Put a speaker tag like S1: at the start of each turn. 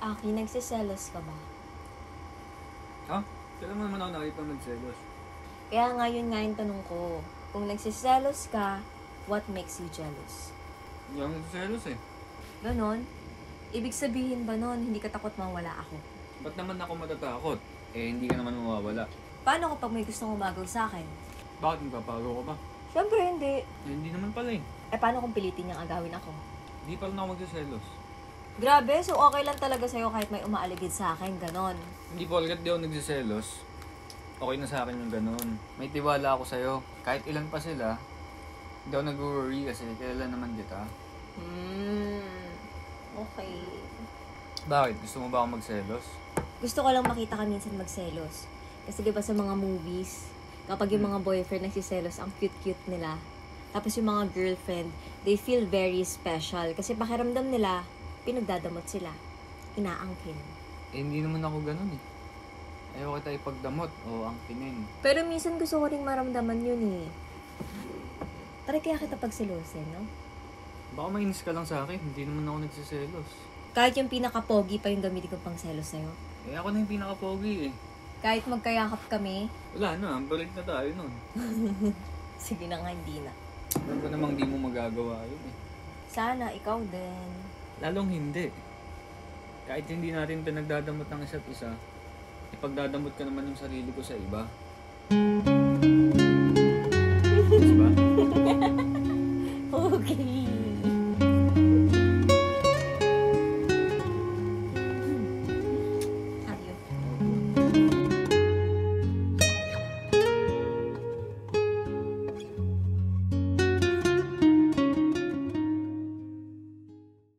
S1: Aki, nagsiselos ka ba?
S2: Ha? Kailan mo naman ako nakita magselos?
S1: Kaya ngayon nga yung tanong ko, kung nagsiselos ka, what makes you jealous?
S2: Hindi ako nagsiselos eh.
S1: Ganon? Ibig sabihin ba nun, hindi ka takot mawala ako?
S2: Ba't naman ako matatakot? Eh, hindi ka naman mawawala.
S1: Paano kapag may gustong umagaw sa akin?
S2: Bakit magpapagaw ka ba?
S1: Siyempre hindi.
S2: Eh, hindi naman pala eh.
S1: Eh paano kung pilitin niyang agawin ako?
S2: Hindi pa rin ako magsiselos.
S1: Grabe, so okay lang talaga sa'yo kahit may umaaligid sa akin, ganon.
S2: Hindi po agad di ako nagsiselos. Okay na sa akin yung ganun. May tiwala ako sa'yo. Kahit ilan pa sila, hindi ako nag-worry kasi kilala naman kita.
S1: Okay.
S2: Bakit? Gusto mo ba ako magselos?
S1: Gusto ko lang makita ka minsan magselos. Kasi diba sa mga movies, kapag yung mga boyfriend nagsiselos, ang cute-cute nila. Tapos yung mga girlfriend, they feel very special. Kasi pakiramdam nila, pinagdadamot sila. Inaangkin.
S2: Eh, hindi naman ako ganun eh. Ayaw kita ipagdamot o angkinin.
S1: Pero minsan gusto ko rin maramdaman yun eh. Tara kaya kita pagselosin, no?
S2: Baka mainis ka lang sa akin. Hindi naman ako nagsiselos.
S1: Kahit yung pinaka-pogi pa yung gamitin ko pang selos sa'yo.
S2: Eh, ako na yung pinaka-pogi eh.
S1: Kahit magkayakap kami,
S2: Wala na, balik na tayo nun.
S1: sige na nga, hindi na.
S2: Alam ko namang di mo magagawa yun eh.
S1: Sana, ikaw din.
S2: Lalong hindi. Kahit hindi natin pinagdadamot ng isa't isa, ipagdadamot ka naman yung sarili ko sa iba.